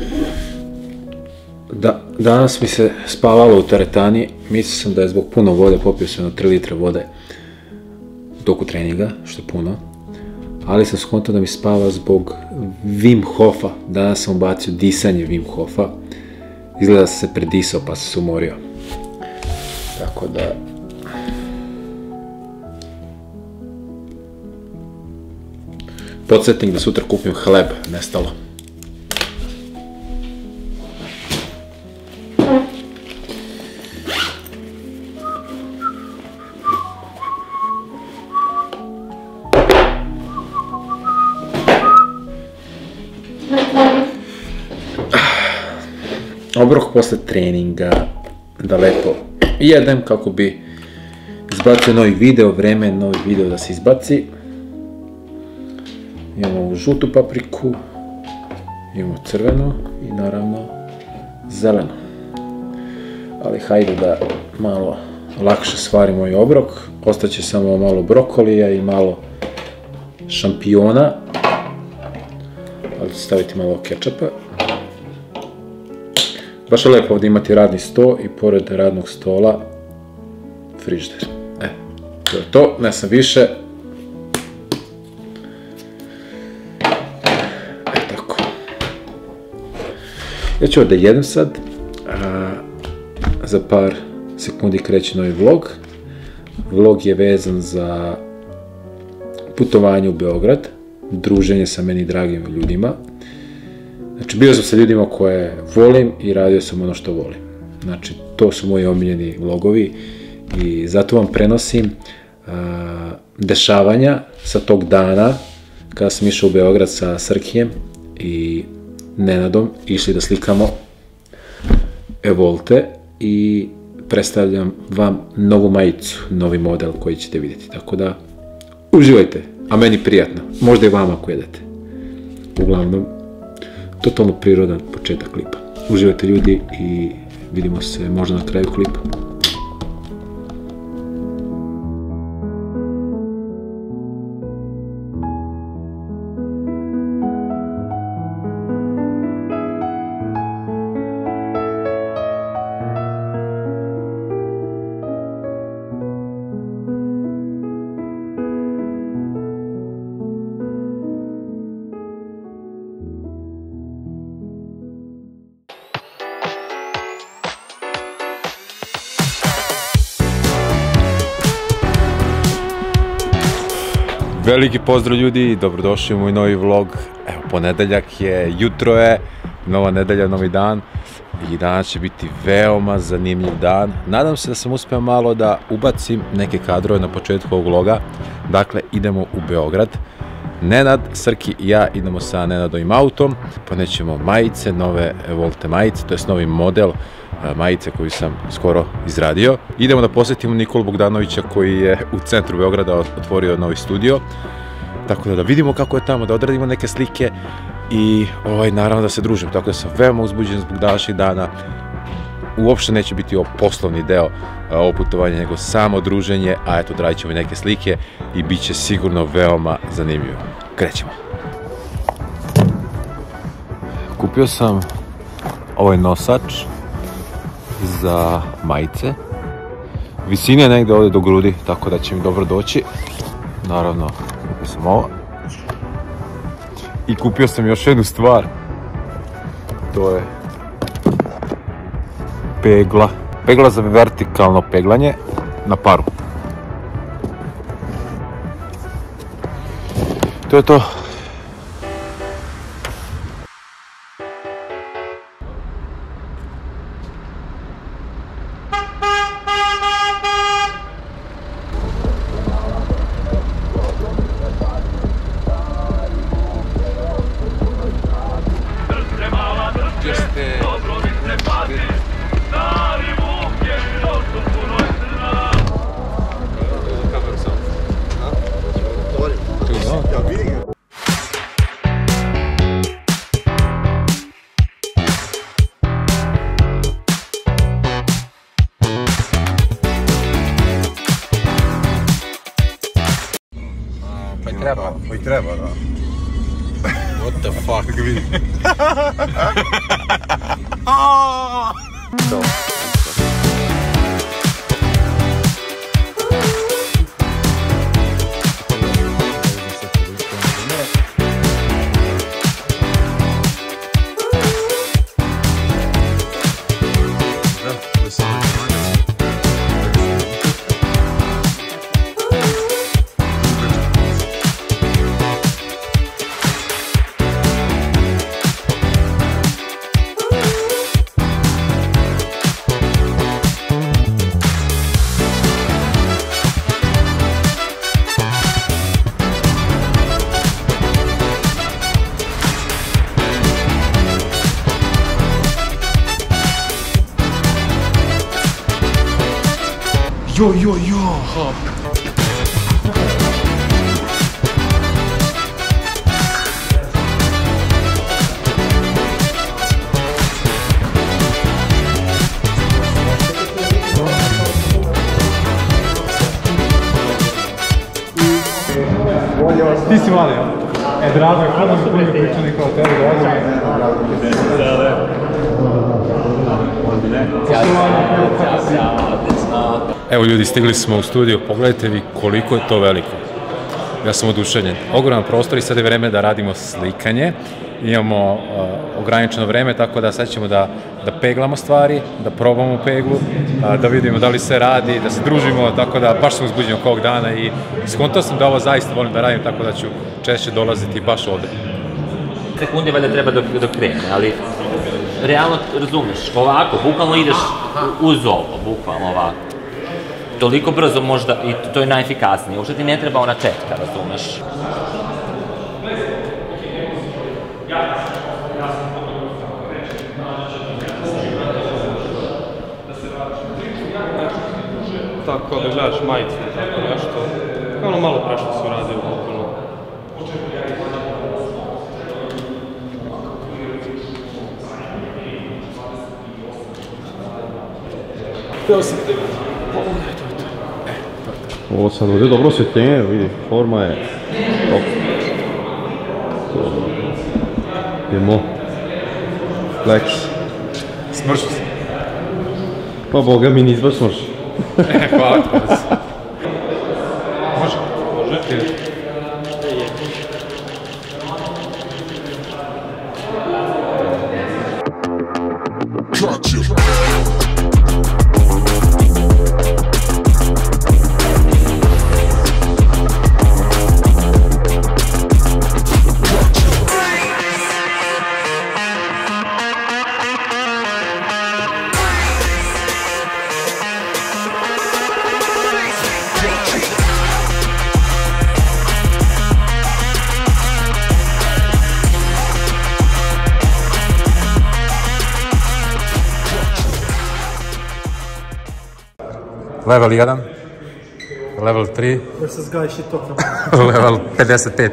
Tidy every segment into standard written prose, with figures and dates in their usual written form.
Danas mi se spavalo u teretani, mislio sam da je zbog puno vode, popio sam 3 litre vode u toku treninga, što je puno, ali sam skontao da mi spava zbog Wim Hofa. Danas sam ubacio disanje Wim Hofa, izgleda da sam se predisao pa sam se umorio, tako da... Podsjetnik da sutra kupim hleb, nestalo. Obrok posle treninga, da lepo jedem kako bi izbacio novi video, vreme je novi video da se izbaci. Imamo ovu žutu papriku, imamo crvenu i naravno zelenu. Ali hajde da malo lakše svarim ovaj obrok. Ostaće samo malo brokolija i malo šampiona. Ali ću staviti malo kečapa. Baš je lepo ovdje imati radni sto i pored radnog stola frižider. To je to, ne sam više. Tako. Ja ću ovdje jedem sad. Za par sekundi kreće novi vlog. Vlog je vezan za putovanje u Beograd, druženje sa meni dragim ljudima. Znači, bio sam sa ljudima koje volim i radio sam ono što volim. Znači, to su moji omiljeni vlogovi i zato vam prenosim dešavanja sa tog dana kada sam išao u Beograd sa Srkijem i Nenadom, išli da slikamo Evolte i predstavljam vam novu majicu, novi model koji ćete vidjeti. Tako da, uživajte, a meni prijatno. Možda i vama ako jedete. Uglavnom, totalno prirodan početak klipa. Uživajte ljudi i vidimo se možda na kraju klipa. Veliki pozdrav ljudi, dobrodošli u moj novi vlog. Evo, ponedeljak je, jutro je, nova nedelja, novi dan i danas će biti veoma zanimljiv dan. Nadam se da sam uspio malo da ubacim neke kadrove na početku ovog vloga. Dakle, idemo u Beograd. Nenad, Srki i ja idemo sa Nenadovim autom. Ponećemo majice, nove Evolte majice, to je novi model majice koju sam skoro izradio. Idemo da posjetimo Nikolu Bogdanovića koji je u centru Beograda otvorio novi studio. Tako da vidimo kako je tamo, da odradimo neke slike i naravno da se družimo. Tako da sam veoma uzbuđen zbog današnjih dana. Uopšte neće biti ovo poslovni deo ovo putovanje, nego samo druženje, a eto, radit ćemo i neke slike i bit će sigurno veoma zanimljivo. Krećemo. Kupio sam ovaj nosač za majice. Visina je negde ovdje do grudi, tako da će mi dobro doći. Naravno, kupio sam ovo. I kupio sam još jednu stvar. To je pegla. Pegla za vertikalno peglanje na paru. To je to. Pa i treba, da. What the fuck? Vidi. To. Jo, hop. Ti si mali, ja? Drago je, kada su prvi pričani kao tebe Evo ljudi, stigli smo u studiju, pogledajte vi koliko je to veliko. Ja sam oduševljen. Ogroman prostor i sad je vreme da radimo slikanje. Imamo ograničeno vreme, tako da sad ćemo da peglamo stvari, da probamo peglu, da vidimo da li se radi, da se družimo, tako da baš sam uzbuđen oko ovog dana i skontao sam da ovo zaista volim da radim, tako da ću češće dolaziti baš ovde. Sekunde valjda treba dok krene, ali realno razumeš, ovako, bukvalno ideš uz ovo, bukvalno ovako. Toliko brzo možda, i to je najefikasnije, uopšte ti ne treba ona četka, razumeš. Tako da gledaš majicu, tako nešto, ono malo prešlo se uradio bukvalno. Htio sam te pogledaj, to je to. Ovo sad ovdje dobro osvjetljenje, vidi, forma je top. Idemo. Flex. Smršu se. Pa boga mi nis baš smrš. Hvala ti. Može? Može. Level 1, level 3, versus guy shit talk about. level 55.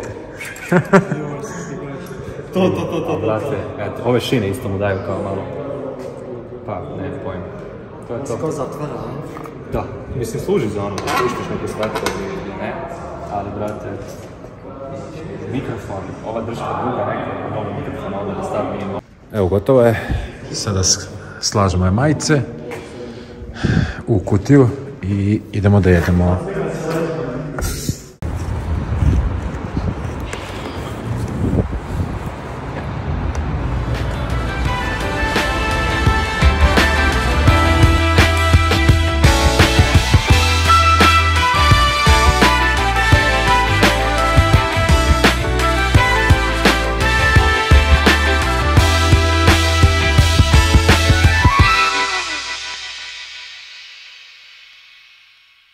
To. Brate, eto, ove šine isto mu daju kao malo, pa ne pojma. To je to. Kao zatvara, a? Da, mislim služi za ono, da puštiš neke svetove ili ne, ali brate, mikrofon, ova držka druga neka, novi mikrofon, ovdje da stavimo. Evo, gotovo je. Sada slažemo je majice u kutiju i idemo da jedemo.